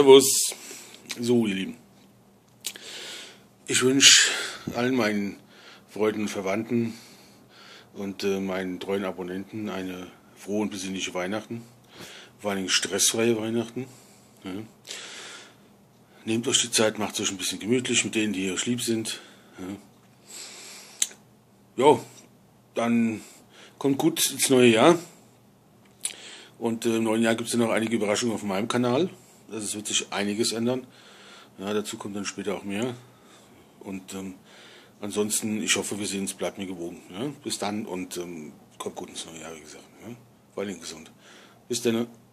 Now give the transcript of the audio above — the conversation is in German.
Servus. So, ihr Lieben. Ich wünsche allen meinen Freunden und Verwandten und meinen treuen Abonnenten eine frohe und besinnliche Weihnachten. Vor allem stressfreie Weihnachten. Ja. Nehmt euch die Zeit, macht es euch ein bisschen gemütlich mit denen, die euch lieb sind. Ja, dann kommt gut ins neue Jahr. Und im neuen Jahr gibt es ja noch einige Überraschungen auf meinem Kanal. Also es wird sich einiges ändern. Ja, dazu kommt dann später auch mehr. Und ansonsten, ich hoffe, wir sehen uns, bleibt mir gewogen. Ja? Bis dann und kommt gut ins neue Jahr, wie gesagt. Ja? Vor allem gesund. Bis dann.